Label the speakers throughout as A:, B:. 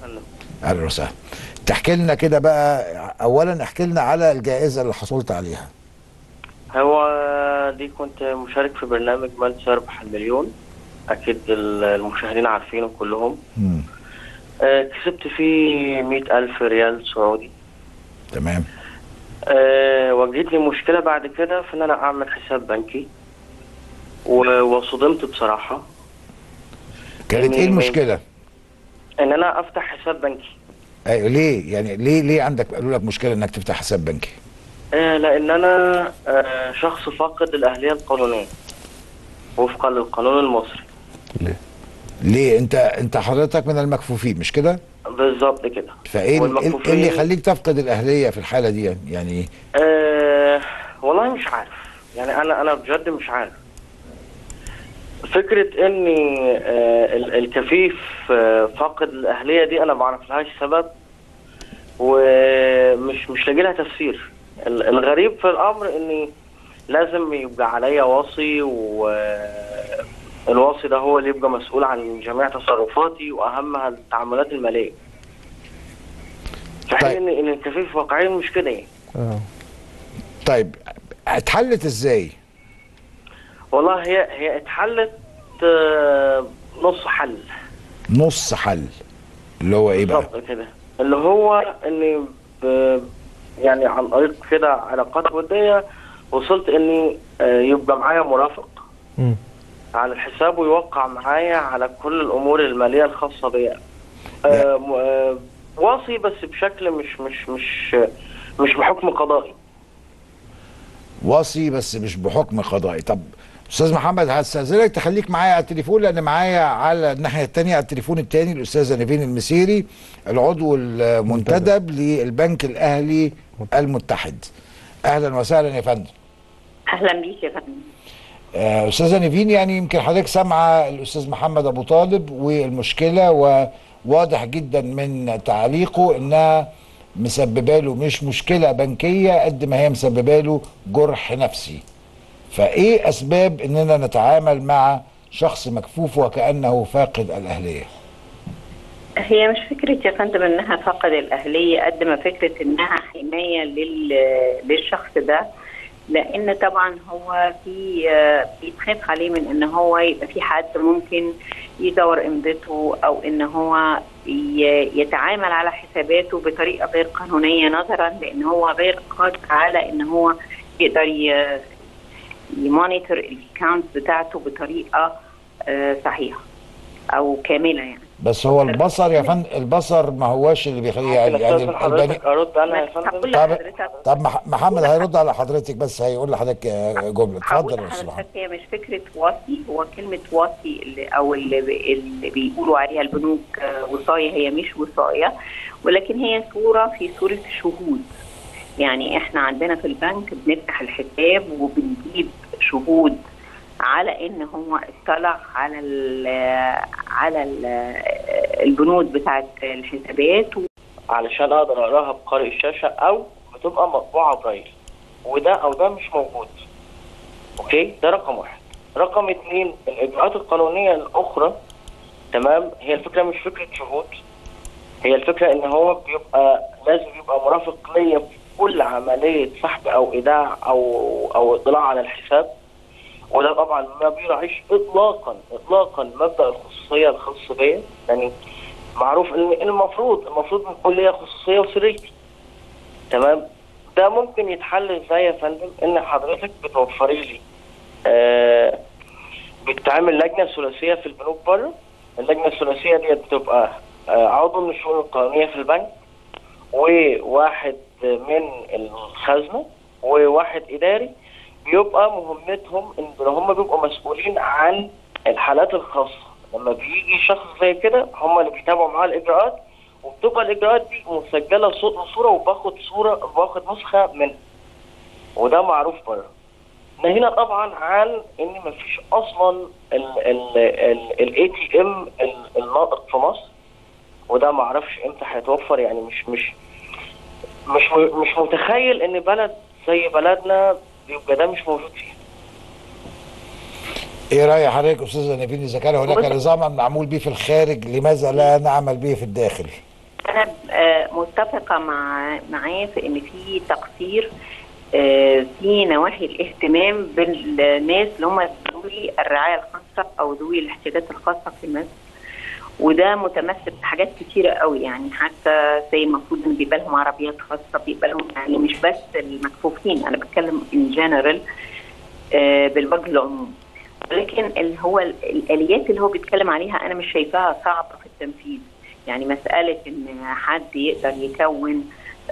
A: فندم.
B: اهلا وسهلا. تحكي لنا كده بقى، اولا احكي لنا على الجائزه اللي حصلت عليها.
A: هو دي كنت مشارك في برنامج من سيربح المليون، أكيد المشاهدين عارفينه كلهم. كسبت فيه 100,000 ريال سعودي.
B: تمام.
A: واجهتني مشكلة بعد كده في إن أنا أعمل حساب بنكي، وصدمت بصراحة.
B: كانت ايه المشكله؟
A: إن أنا أفتح حساب بنكي.
B: ايوه، ليه يعني ليه عندك قالوا لك مشكله انك تفتح حساب بنكي؟
A: لأن أنا شخص فاقد الأهلية القانونية وفقا للقانون المصري.
B: ليه انت حضرتك من المكفوفين مش كده؟
A: بالظبط كده.
B: فايه ايه اللي يخليك تفقد الاهليه في الحاله دي يعني؟
A: والله مش عارف، يعني انا بجد مش عارف. فكره اني الكفيف فاقد الاهليه دي انا ما اعرفلهاش سبب، ومش لاقي لها تفسير. الغريب في الامر اني لازم يبقى عليا وصي، والوصي ده هو اللي يبقى مسؤول عن جميع تصرفاتي واهمها التعاملات الماليه. في حين ان الكفيف واقعيا مش كده يعني.
B: طيب اتحلت ازاي؟
A: والله هي اتحلت نص حل.
B: نص حل اللي هو ايه بقى؟
A: بالظبط كده، اللي هو اني يعني عن طريق كده علاقات وديه وصلت اني يبقى معايا مرافق على الحساب ويوقع معايا على كل الامور الماليه الخاصه بيا. واصي بس بشكل مش بحكم قضائي.
B: واصي بس مش بحكم قضائي. طب استاذ محمد هستاذنك تخليك معايا على التليفون، لان معايا على الناحيه الثانيه على التليفون الثاني الاستاذه نيفين المسيري، العضو المنتدب للبنك الاهلي المتحد. اهلا وسهلا يا فندم.
C: اهلا بيك يا فندم.
B: استاذه نيفين، يعني يمكن حضرتك سامعه الاستاذ محمد ابو طالب والمشكله، وواضح جدا من تعليقه انها مسببه له مش مشكله بنكيه قد ما هي مسببه له جرح نفسي. فايه اسباب اننا نتعامل مع شخص مكفوف وكانه فاقد الاهليه؟
C: هي مش فكره يا فندم انها فقد الاهليه قد ما فكره انها حمايه للشخص ده، لان طبعا هو بيتخاف عليه من ان هو يبقى في حد ممكن يدور امضته، او ان هو يتعامل على حساباته بطريقه غير قانونيه، نظرا لان هو غير قادر على ان هو يقدر يمونيتور الاكونت بتاعته بطريقه صحيحه او كامله يعني.
B: بس هو البصر يا فندم، البصر ما هوش اللي بيخليه يعني
A: حضرتك ارد انا يا فندم.
B: طب محمد هيرد على حضرتك، بس هيقول لحضرتك جمله. اتفضل يا استاذ محمد.
C: هي مش فكره وصي، هو كلمه وصي اللي بيقولوا عليها البنوك وصايه، هي مش وصايه، ولكن هي في صوره شهود. يعني احنا عندنا في البنك بنفتح الحساب وبنجيب شهود على ان هو اطلع على البنود بتاعت الحسابات
A: علشان اقدر اقراها بقارئ الشاشه، او بتبقى مطبوعه برايل، ده مش موجود. اوكي، ده رقم واحد. رقم اتنين، الاجراءات القانونيه الاخرى. تمام، هي الفكره مش فكره شهود، هي الفكره ان هو لازم يبقى مرافق ليا في كل عمليه سحب او ايداع او اطلاع على الحساب. وده طبعا ما بيراعيش اطلاقا مبدا الخصوصيه الخاص بيا. يعني معروف ان المفروض بيكون ليا خصوصيه وسريه. تمام، ده ممكن يتحل ازاي يا فندم؟ ان حضرتك بتوفري لي بتعمل لجنه ثلاثيه في البنوك بره. اللجنه الثلاثيه دي بتبقى عضو من الشؤون القانونيه في البنك، وواحد من الخزنه، وواحد اداري، بيبقى مهمتهم ان هم بيبقوا مسؤولين عن الحالات الخاصه. لما بيجي شخص زي كده هم اللي بيتابعوا معاه الاجراءات، وبتبقى الاجراءات دي مسجله صوت وصوره، وباخد نسخه منها. وده معروف بره. نهينا طبعا عن ان مفيش اصلا الاي تي ام الناطق في مصر، وده معرفش امتى هيتوفر. يعني مش متخيل ان بلد زي بلدنا يبقى ده مش موجود فيه.
B: ايه راي حضرتك استاذه نيفين، اذا كان هناك نظام معمول به في الخارج لماذا لا نعمل به في الداخل؟
C: انا متفقه معاه في ان في تقصير في نواحي الاهتمام بالناس اللي هم ذوي الرعايه الخاصه او ذوي الاحتياجات الخاصه في مصر، وده متمثل في حاجات كتيره قوي. يعني حتى زي المفروض ان بيبقى لهم عربيات خاصه، بيبقى لهم يعني مش بس المكفوفين، انا بتكلم ان جنرال بالوجه العموم. ولكن اللي هو الاليات اللي هو بيتكلم عليها انا مش شايفاها صعبه في التنفيذ. يعني مساله ان حد يقدر يكون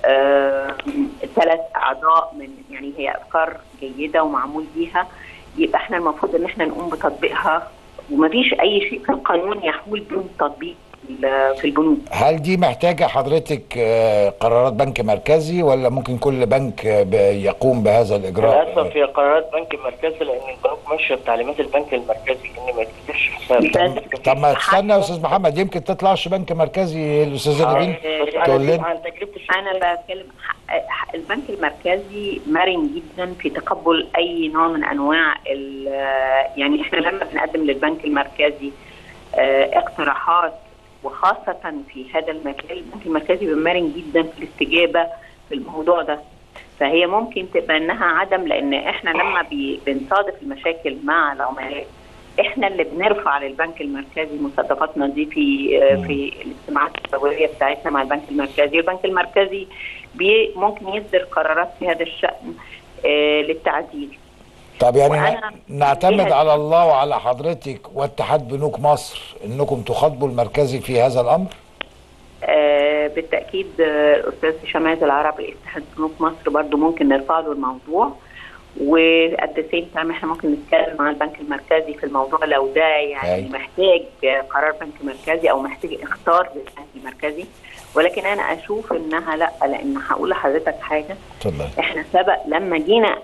C: 3 اعضاء من، يعني هي افكار جيده ومعمول بيها، يبقى احنا المفروض ان احنا نقوم بتطبيقها، ومفيش اي شيء في القانون يحول بدون تطبيق في البنوك.
B: هل دي محتاجة حضرتك قرارات بنك مركزي، ولا ممكن كل بنك يقوم بهذا الإجراء؟
A: للأسف هي قرارات بنك مركزي، لأن البنوك ماشية بتعليمات البنك المركزي إن ما يتفتحش حساب.
B: طب ما تستنى يا أستاذ محمد، يمكن تطلعش بنك مركزي الأستاذة نيفين تقول لنا.
C: أنا بتكلم البنك المركزي مرن جدا في تقبل أي نوع من أنواع يعني إحنا لما بنقدم للبنك المركزي اقتراحات، وخاصة في هذا المجال، البنك المركزي مرن جدا في الاستجابة في الموضوع ده. فهي ممكن تبقى انها عدم، لان احنا لما بنصادف المشاكل مع العملاء احنا اللي بنرفع للبنك المركزي مصادقاتنا دي في الاجتماعات الدورية بتاعتنا مع البنك المركزي. البنك المركزي ممكن يصدر قرارات في هذا الشأن للتعديل.
B: طب يعني نعتمد على الله وعلى حضرتك واتحاد بنوك مصر انكم تخاطبوا المركزي في هذا الامر؟
C: بالتاكيد الاستاذ هشام عايز العربي اتحاد بنوك مصر برضو ممكن نرفع له الموضوع، وقد سيم تايم احنا ممكن نتكلم مع البنك المركزي في الموضوع لو ده يعني محتاج قرار بنك مركزي او محتاج اختار للبنك المركزي. ولكن انا اشوف انها لا، لان هقول لحضرتك حاجه. احنا سبق لما جينا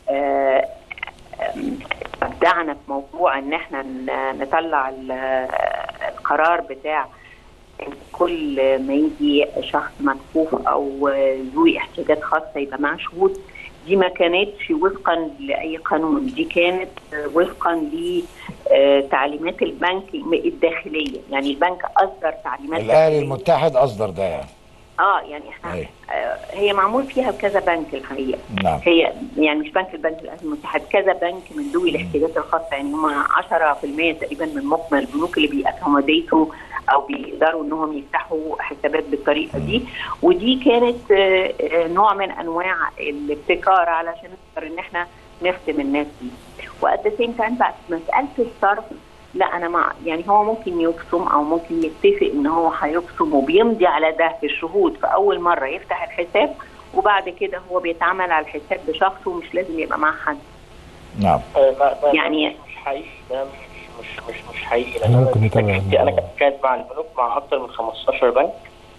C: ابدعنا في موضوع ان احنا نطلع القرار بتاع كل ما يجي شخص مكفوف او ذوي احتياجات خاصه يبقى معاه شهود. دي ما كانتش وفقا لاي قانون، دي كانت وفقا لتعليمات البنك الداخليه. يعني البنك اصدر تعليمات
B: الاهلي المتحد اصدر ده
C: يعني احنا هي معمول فيها كذا بنك الحقيقه.
B: نعم.
C: هي يعني مش البنك الاهلي المتحد، كذا بنك من ذوي الاحتياجات الخاصه. يعني هم 10% تقريبا من مجمل البنوك اللي بيأكوموديتوا او بيقدروا انهم يفتحوا حسابات بالطريقه دي. ودي كانت نوع من انواع الابتكار علشان نقدر ان احنا نخدم الناس دي. وقد سيم تايم بعد مساله الصرف، لا انا مع، يعني هو ممكن يقسم او ممكن يتفق ان هو هيقسم وبيمضي على ده في الشهود في اول مره يفتح الحساب، وبعد كده هو بيتعامل على الحساب بشخصه ومش لازم يبقى معاه حد.
B: نعم.
C: يعني
A: مش حقيقي، ده مش حقيقي. لان ممكن نتابع. انا كانت مع البنوك مع اكثر من 15 بنك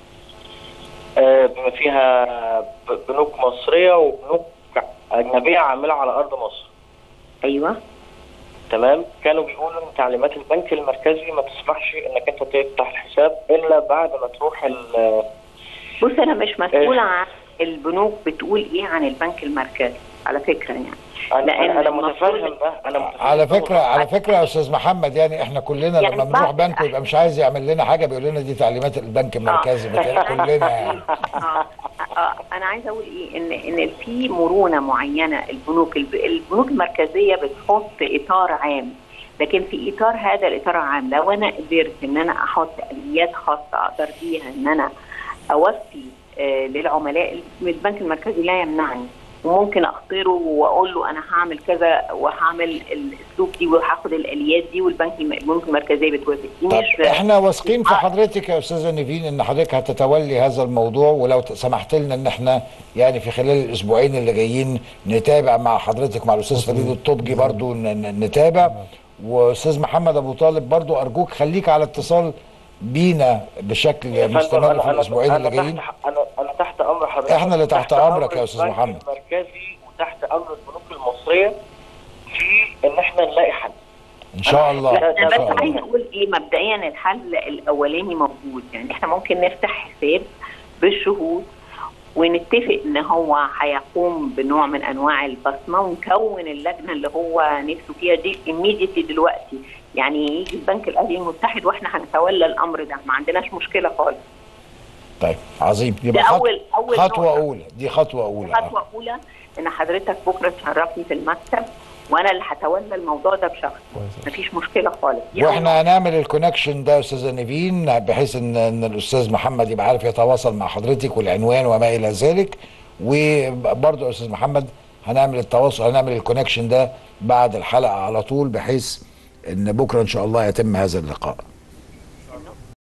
A: بما فيها بنوك مصريه وبنوك اجنبيه عامله على ارض مصر.
C: ايوه
A: تمام. كانوا بيقولوا ان تعليمات البنك المركزي ما تسمحش انك انت تفتح الحساب الا بعد ما تروح
C: بص انا مش مسؤوله عن البنوك بتقول ايه عن البنك المركزي على فكره. يعني
A: انا متفهم ده.
B: على فكره يا استاذ محمد، يعني احنا كلنا يعني لما بنروح بنك ويبقى مش عايز يعمل لنا حاجه بيقول لنا دي تعليمات البنك المركزي. كلنا يعني
C: انا عايزه اقول ايه، ان في مرونه معينه. البنوك المركزيه بتحط اطار عام، لكن في اطار هذا الاطار العام لو انا قدرت ان انا احط اليات خاصه اقدر بيها ان انا اوفي للعملاء، البنك المركزي لا يمنعني، وممكن اخطره واقول له انا هعمل كذا وهعمل الاسلوب دي وهاخد الاليات دي، والبنك المركزيه بتوافق.
B: طب احنا واثقين في حضرتك يا استاذه نيفين ان حضرتك هتتولي هذا الموضوع، ولو سمحت لنا ان احنا يعني في خلال الاسبوعين اللي جايين نتابع مع حضرتك مع الاستاذ فريد الطبجي برضو نتابع، واستاذ محمد ابو طالب برضو ارجوك خليك على اتصال بينا بشكل مستمر في الاسبوعين اللي جايين.
A: انا تحت امر حضرتك.
B: احنا اللي تحت امرك يا استاذ محمد.
A: المركزي وتحت امر البنوك المصريه في ان احنا نلاقي حل
B: ان شاء الله.
C: لا بس عايز اقول ايه، مبدئيا الحل الاولاني موجود. يعني احنا ممكن نفتح حساب بالشهود ونتفق ان هو هيقوم بنوع من انواع البصمه، ونكون اللجنه اللي هو نفسه فيها دي immediately دلوقتي. يعني يجي البنك الاهلي المتحد واحنا هنتولى الامر ده، ما عندناش مشكله خالص.
B: طيب عظيم، يبقى
C: أول
B: خطوه
C: نقطة.
B: اولى، دي خطوه اولى.
C: خطوه اولى ان حضرتك بكره تشرفني في المكتب وانا اللي هتولى الموضوع ده بشخص، مفيش مشكله خالص.
B: واحنا هنعمل الكونكشن ده يا استاذه نيفين، بحيث ان الاستاذ محمد يبقى عارف يتواصل مع حضرتك والعنوان وما الى ذلك. وبرضه يا استاذ محمد هنعمل التواصل، هنعمل الكونكشن ده بعد الحلقه على طول، بحيث ان بكره ان شاء الله يتم هذا اللقاء.